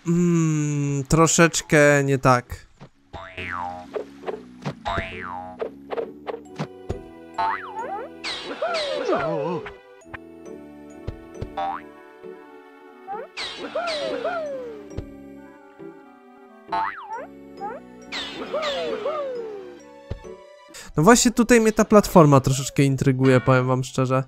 Troszeczkę nie tak. No właśnie tutaj mnie ta platforma troszeczkę intryguje, powiem wam szczerze.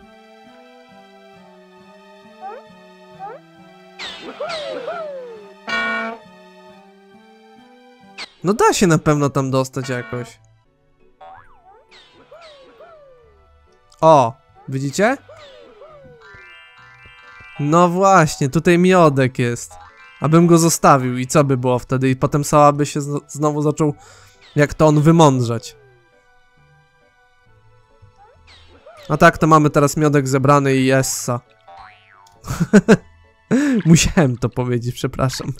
No da się na pewno tam dostać jakoś. O, widzicie? No właśnie, tutaj miodek jest. Abym go zostawił i co by było wtedy? I potem Sała by się znowu zaczął, jak to on, wymądrzać. A tak, to mamy teraz miodek zebrany i jessa. Musiałem to powiedzieć, przepraszam.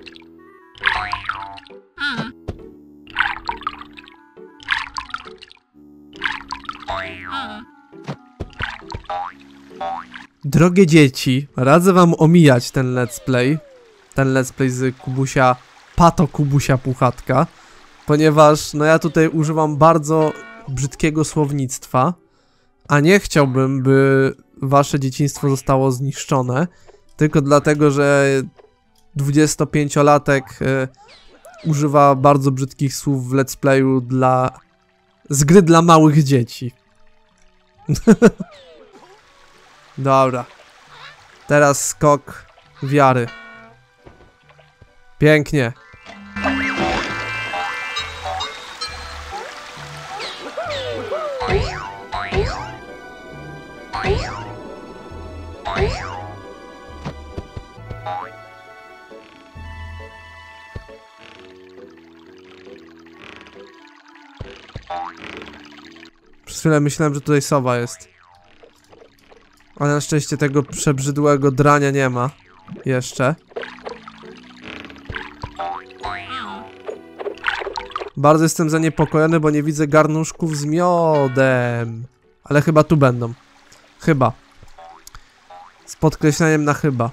Drogie dzieci, radzę wam omijać ten let's play. Ten let's play z Kubusia, Pato Kubusia Puchatka. Ponieważ, no ja tutaj używam bardzo brzydkiego słownictwa. A nie chciałbym, by wasze dzieciństwo zostało zniszczone. Tylko dlatego, że 25-latek używa bardzo brzydkich słów w let's playu z gry dla małych dzieci. Dobra. Teraz skok wiary. Pięknie. Przez chwilę myślałem, że tutaj sowa jest. Ale na szczęście tego przebrzydłego drania nie ma. Jeszcze. Bardzo jestem zaniepokojony, bo nie widzę garnuszków z miodem. Ale chyba tu będą. Chyba. Z podkreśleniem na chyba.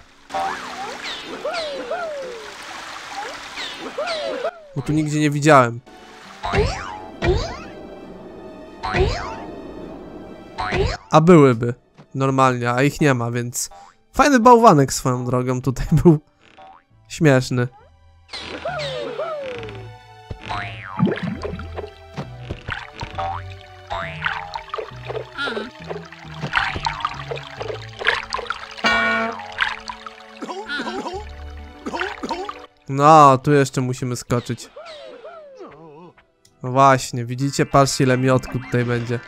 Bo tu nigdzie nie widziałem. A byłyby. Normalnie, a ich nie ma, więc... Fajny bałwanek swoją drogą tutaj był. Śmieszny. No, tu jeszcze musimy skoczyć. No właśnie, widzicie? Patrzcie, ile miodku tutaj będzie.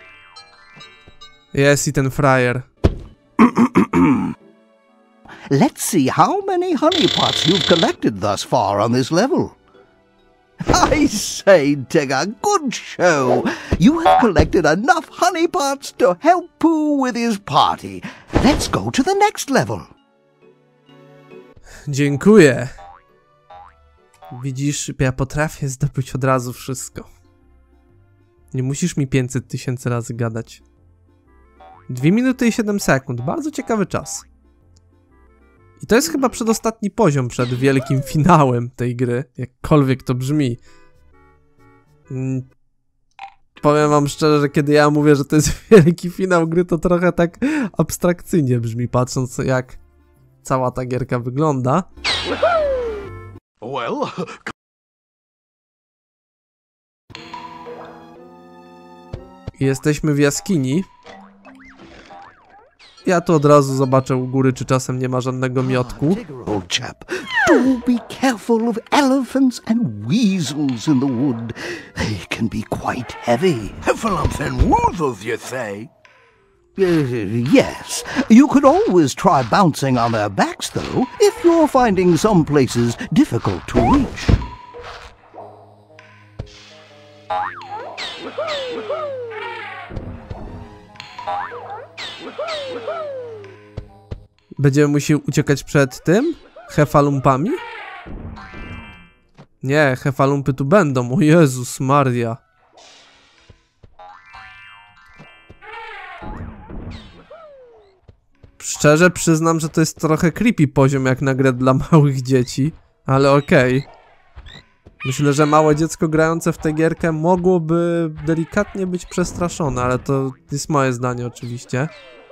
Jest i ten frajer. Let's see how many honeypots you've collected thus far on this level. I say, Tigger, good show. You have collected enough honeypots to help Pooh with his party. Let's go to the next level. Dziękuję. Widzisz, ja potrafię zdobyć od razu wszystko. Nie musisz mi 500 000 razy gadać. 2 minuty i 7 sekund. Bardzo ciekawy czas. I to jest chyba przedostatni poziom przed wielkim finałem tej gry. Jakkolwiek to brzmi. Powiem wam szczerze, że kiedy ja mówię, że to jest wielki finał gry, to trochę tak abstrakcyjnie brzmi, patrząc jak cała ta gierka wygląda. Jesteśmy w jaskini. Ja tu od razu zobaczę u góry, czy czasem nie ma żadnego miodku. Old chap, do be careful of elephants and weasels in the wood. They can be quite heavy. Heffalumps and woozles, you say? Yes, you could always try bouncing on their backs, though, if you're finding some places difficult to reach. Będziemy musieli uciekać przed tym? Hefalumpami? Nie, hefalumpy tu będą. O Jezus Maria. Szczerze przyznam, że to jest trochę creepy poziom jak na grę dla małych dzieci, ale okej. Myślę, że małe dziecko grające w tę gierkę mogłoby delikatnie być przestraszone, ale to jest moje zdanie oczywiście.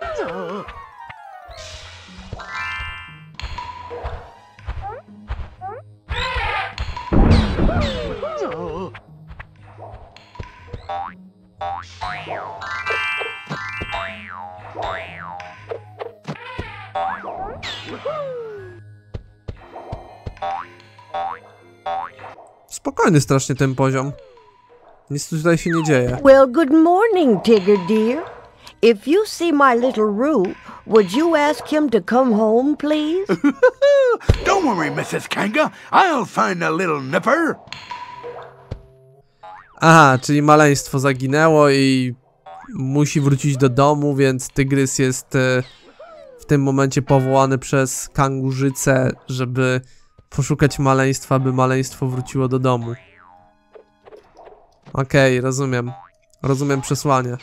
Spokojny strasznie ten poziom. Nic tutaj się nie dzieje. Well, good morning, Tigger dear. If you see my little Roo, would you ask him to come home, please? Don't worry, Mrs. Kanga. I'll find a little nipper. Aha, czyli maleństwo zaginęło i musi wrócić do domu, więc tygrys jest w tym momencie powołany przez kangurzycę, żeby poszukać maleństwa, by maleństwo wróciło do domu. Okej, rozumiem. Rozumiem przesłanie.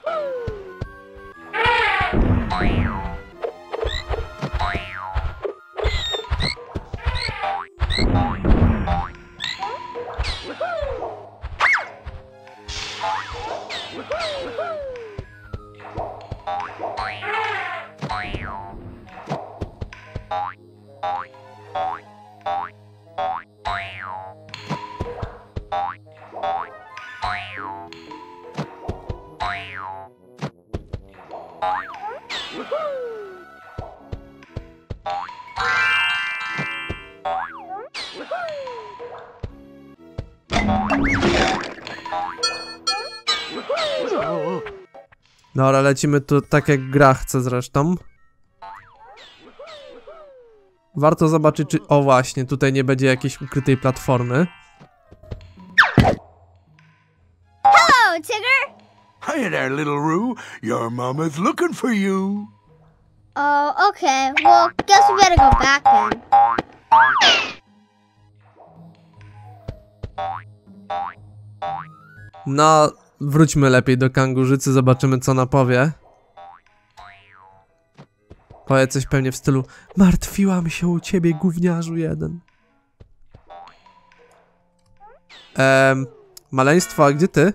Dobra, lecimy tu tak jak gra chce zresztą. Warto zobaczyć, czy... O właśnie, tutaj nie będzie jakiejś ukrytej platformy. Hello, Tigger. Hi there, little Roo. Your mama's looking for you. Oh, okay. Well, guess we better go back then. No, wróćmy lepiej do kangurzycy, zobaczymy co ona powie. Powie coś pewnie w stylu: martwiłam się o ciebie, gówniarzu jeden. Maleństwo, a gdzie ty?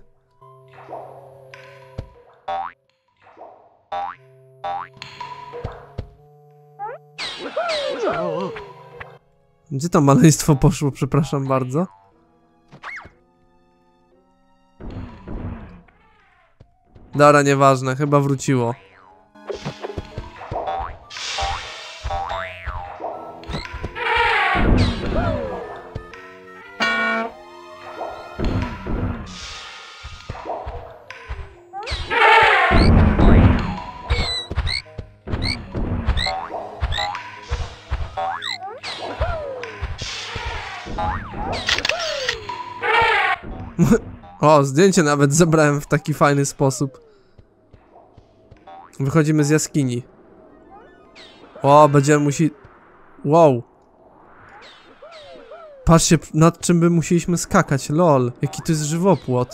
Gdzie to maleństwo poszło, przepraszam bardzo? Dobra, nieważne, chyba wróciło. O, zdjęcie nawet zebrałem w taki fajny sposób. Wychodzimy z jaskini. O, będziemy musieli... Wow. Patrzcie, nad czym by musieliśmy skakać, lol. Jaki to jest żywopłot.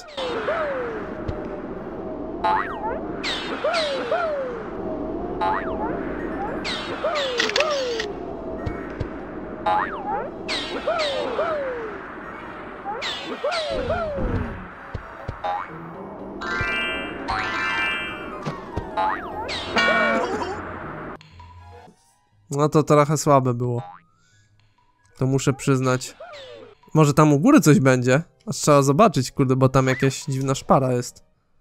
No to trochę słabe było. To muszę przyznać. Może tam u góry coś będzie? Aż trzeba zobaczyć, kurde, bo tam jakaś dziwna szpara jest.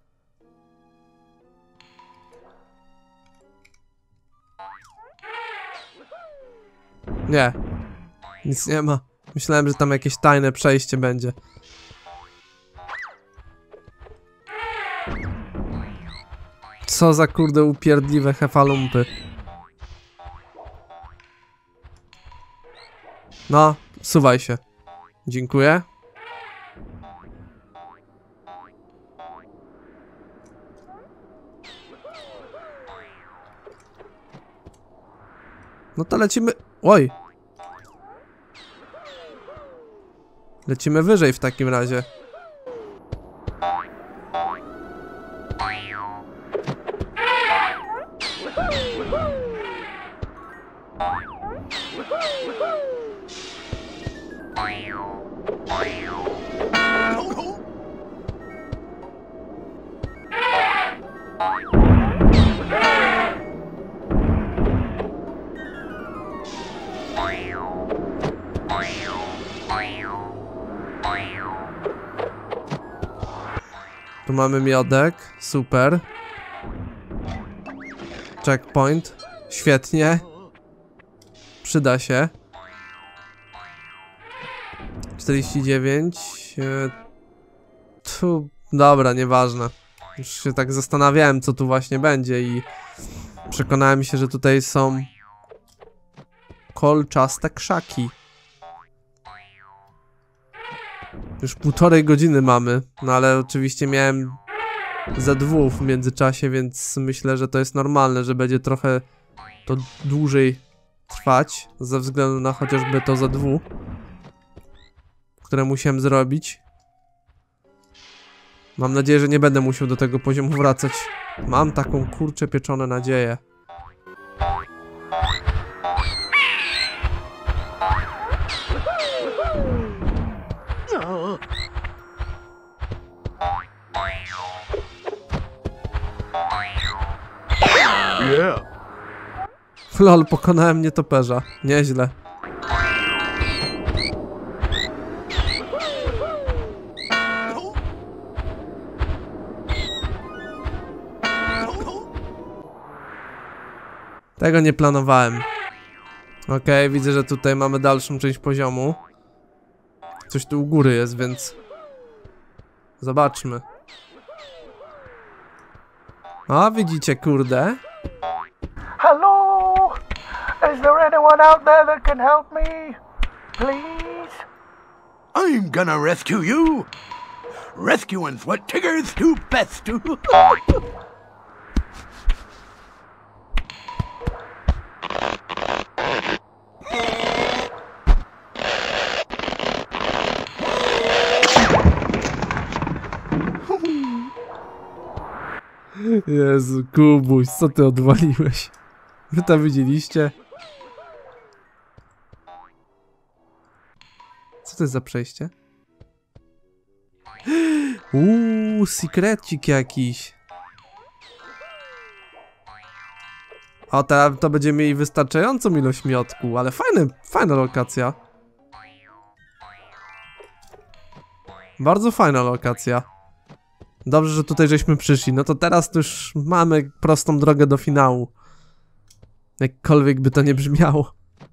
Nie. Nic nie ma. Myślałem, że tam jakieś tajne przejście będzie. Co za kurde upierdliwe hefalumpy. No, suwaj się. Dziękuję. No to lecimy... Oj! Lecimy wyżej w takim razie. Tu mamy miodek, super. Checkpoint, świetnie. Przyda się. 49. Tu, dobra, nieważne. Już się tak zastanawiałem, co tu właśnie będzie i przekonałem się, że tutaj są kolczaste krzaki. Już 1,5 godziny mamy, no ale oczywiście miałem ze 2 w międzyczasie, więc myślę, że to jest normalne, że będzie trochę to dłużej trwać, ze względu na chociażby to za 2, które musiałem zrobić. Mam nadzieję, że nie będę musiał do tego poziomu wracać. Mam taką kurczę pieczone nadzieję. Yeah. Lol, pokonałem nietoperza. Nieźle. Tego nie planowałem. Okej, widzę, że tutaj mamy dalszą część poziomu. Coś tu u góry jest, więc zobaczmy. A, widzicie, kurde. Hello? Is there anyone out there that can help me? Please? I'm gonna rescue you. Rescuing's what Tiggers do best. Jezu, Kubuś, co ty odwaliłeś? Wy to widzieliście? Co to jest za przejście? Sekrecik jakiś. O, teraz to będziemy mieli wystarczającą ilość miodku, ale fajna lokacja. Bardzo fajna lokacja. Dobrze, że tutaj żeśmy przyszli. No to teraz to już mamy prostą drogę do finału. Jakkolwiek by to nie brzmiało.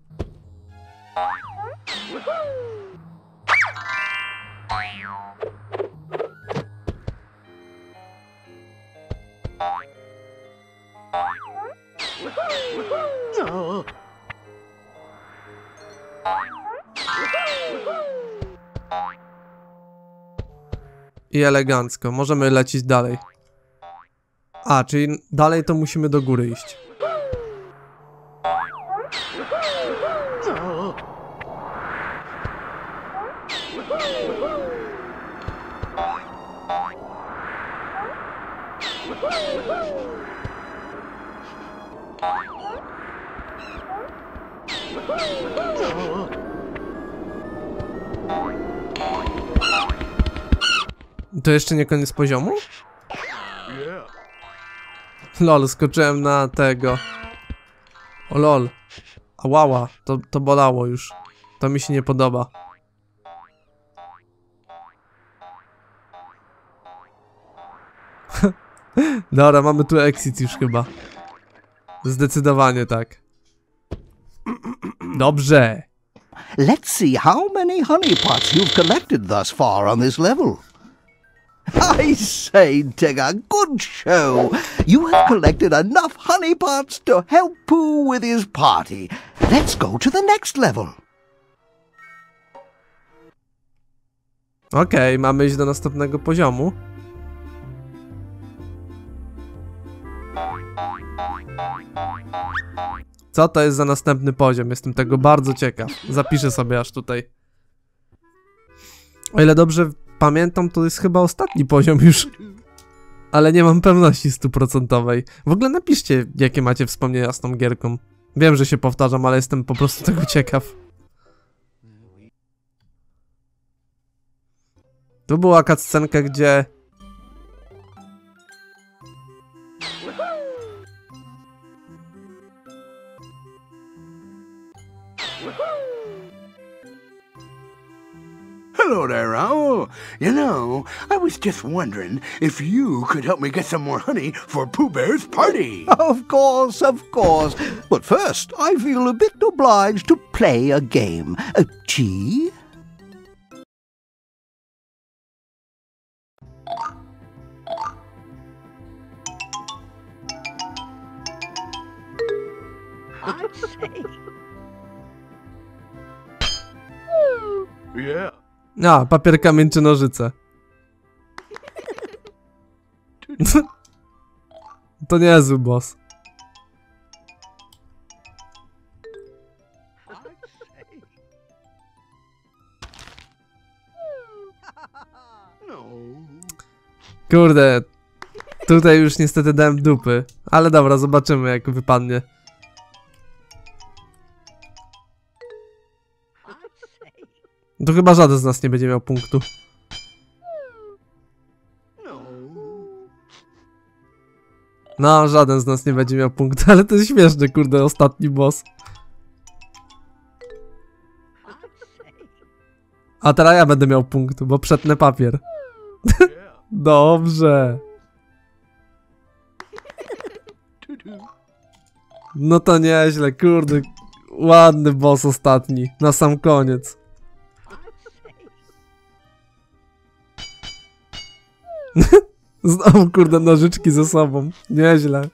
I elegancko. Możemy lecieć dalej. A, czyli dalej to musimy do góry iść. To jeszcze nie koniec poziomu? Lol, skoczyłem na tego. O lol. Ałała, to bolało już. To mi się nie podoba. Dobra, mamy tu exit już chyba. Zdecydowanie tak. Dobrze. Let's see how many honeypots you've collected thus far on this level. I say, Tigger, good show. You have collected enough honeypots to help Pooh with his party. Let's go to the next level. Okej, mamy iść do następnego poziomu. Co to jest za następny poziom? Jestem tego bardzo ciekaw. Zapiszę sobie aż tutaj. O ile dobrze pamiętam, to jest chyba ostatni poziom już. Ale nie mam pewności 100%. W ogóle napiszcie, jakie macie wspomnienia z tą gierką. Wiem, że się powtarzam, ale jestem po prostu tego ciekaw. Tu była cutscenka, gdzie... Hello there, Owl. You know, I was just wondering if you could help me get some more honey for Pooh Bear's party. Of course, of course. But first, I feel a bit obliged to play a game. Tea? Yeah. A, papier, kamień czy nożyce. To niezły boss. Kurde, tutaj już niestety dałem dupy. Ale dobra, zobaczymy jak wypadnie. To chyba żaden z nas nie będzie miał punktu. No, żaden z nas nie będzie miał punktu, ale to jest śmieszne, kurde, ostatni boss. A teraz ja będę miał punkt, bo przetnę papier. Dobrze. No to nieźle, kurde. Ładny boss ostatni, na sam koniec. Znowu, kurde, nożyczki ze sobą. Nieźle.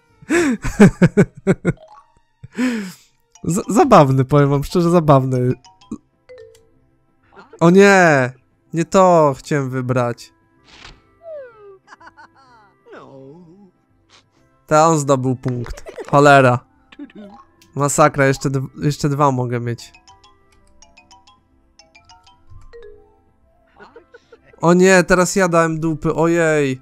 Zabawny, powiem wam szczerze, zabawny. O nie! Nie to chciałem wybrać. To on zdobył punkt. Cholera. Masakra, jeszcze dwa mogę mieć. O nie, teraz ja dałem dupy, ojej.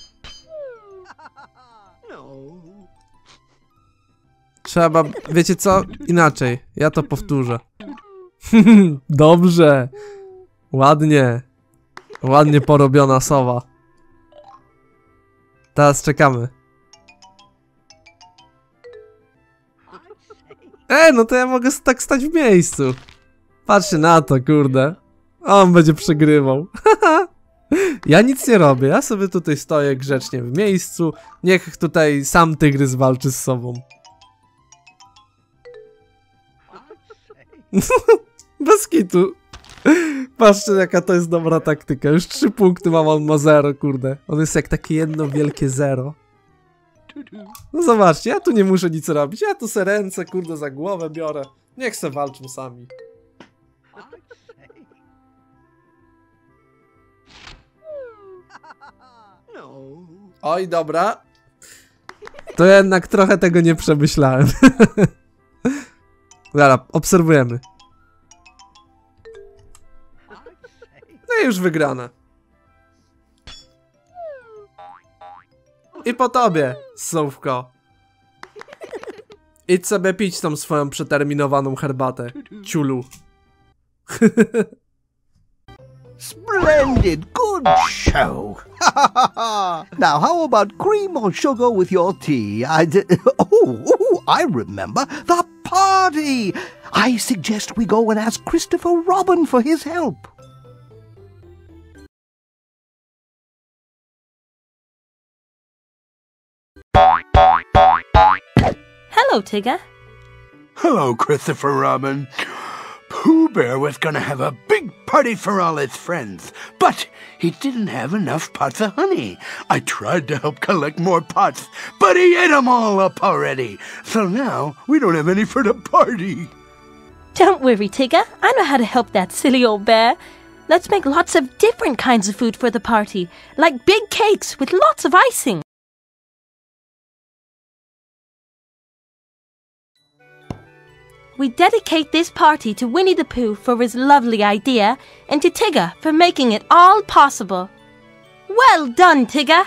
Trzeba, wiecie co? Inaczej, ja to powtórzę. Dobrze. Ładnie. Ładnie porobiona sowa. Teraz czekamy. No to ja mogę tak stać w miejscu. Patrzcie na to, kurde. On będzie przegrywał. Ja nic nie robię, ja sobie tutaj stoję grzecznie w miejscu. Niech tutaj sam tygrys walczy z sobą. Bez kitu. Patrzcie jaka to jest dobra taktyka. Już 3 punkty mam, on ma 0, kurde. On jest jak takie jedno wielkie 0. No zobaczcie, ja tu nie muszę nic robić. Ja tu se ręce, kurde, za głowę biorę. Niech se walczą sami. Oj, dobra. To jednak trochę tego nie przemyślałem. Dobra, obserwujemy. No i już wygrane. I po tobie, słówko. Idź sobie pić tą swoją przeterminowaną herbatę, ciulu. Splendid, good show. Now, how about cream or sugar with your tea? I remember the party. I suggest we go and ask Christopher Robin for his help. Hello, Tigger. Hello, Christopher Robin. Pooh Bear was gonna have a big party for all his friends, but he didn't have enough pots of honey. I tried to help collect more pots, but he ate them all up already. So now we don't have any for the party. Don't worry, Tigger. I know how to help that silly old bear. Let's make lots of different kinds of food for the party, like big cakes with lots of icing. We dedicate this party to Winnie the Pooh for his lovely idea, and to Tigger for making it all possible. Well done, Tigger!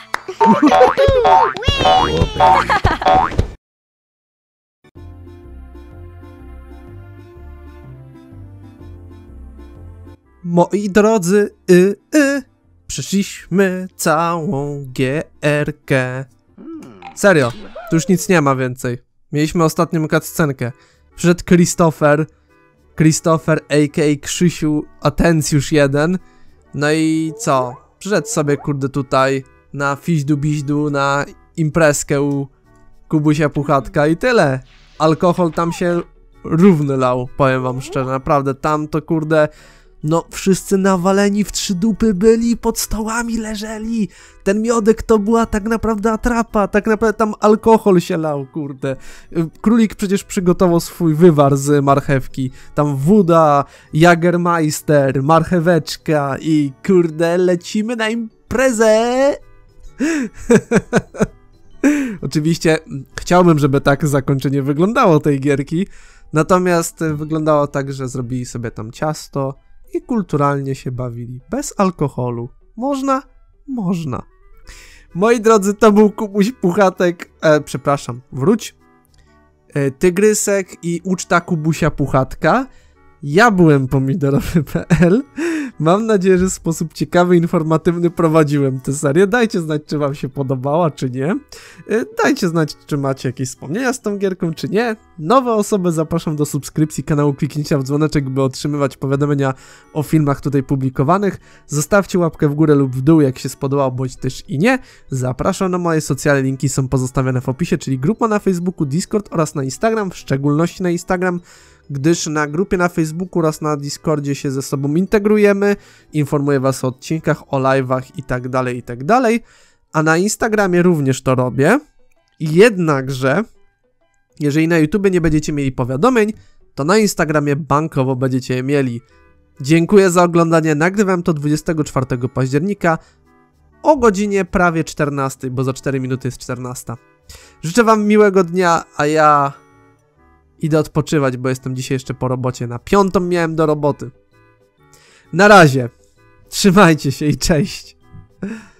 Moi drodzy, przeszliśmy całą gierkę. Serio, tu już nic nie ma więcej. Mieliśmy ostatnią cutscenkę. Przyszedł Christopher a.k.a. Krzysiu Atencjusz 1. No i co? Przyszedł sobie kurde tutaj na fiźdu-biźdu, na imprezkę u Kubusia Puchatka i tyle. Alkohol tam się równy lał, powiem wam szczerze, naprawdę tam to kurde, no wszyscy nawaleni w 3 dupy byli, pod stołami leżeli. Ten miodek to była tak naprawdę atrapa, tak naprawdę tam alkohol się lał, kurde. Królik przecież przygotował swój wywar z marchewki, tam woda, Jagermeister, marcheweczka i kurde lecimy na imprezę. Oczywiście chciałbym, żeby tak zakończenie wyglądało tej gierki, natomiast wyglądało tak, że zrobili sobie tam ciasto i kulturalnie się bawili. Bez alkoholu. Można? Można. Moi drodzy, to był Kubuś Puchatek, przepraszam, wróć. Tygrysek i uczta Kubusia Puchatka. Ja byłem pomidorowy.pl. Mam nadzieję, że w sposób ciekawy, informatywny prowadziłem tę serię. Dajcie znać, czy wam się podobała, czy nie. Dajcie znać, czy macie jakieś wspomnienia z tą gierką, czy nie. Nowe osoby zapraszam do subskrypcji kanału, kliknięcia w dzwoneczek, by otrzymywać powiadomienia o filmach tutaj publikowanych. Zostawcie łapkę w górę lub w dół, jak się spodobało, bądź też i nie. Zapraszam na moje socjale, linki są pozostawione w opisie, czyli grupa na Facebooku, Discord oraz na Instagram, w szczególności na Instagram, gdyż na grupie na Facebooku oraz na Discordzie się ze sobą integrujemy, informuję was o odcinkach, o live'ach itd., a na Instagramie również to robię, jednakże jeżeli na YouTubie nie będziecie mieli powiadomień, to na Instagramie bankowo będziecie je mieli. Dziękuję za oglądanie, nagrywam to 24 października o godzinie prawie 14, bo za 4 minuty jest 14. Życzę wam miłego dnia, a ja idę odpoczywać, bo jestem dzisiaj jeszcze po robocie. Na 5 miałem do roboty. Na razie. Trzymajcie się i cześć.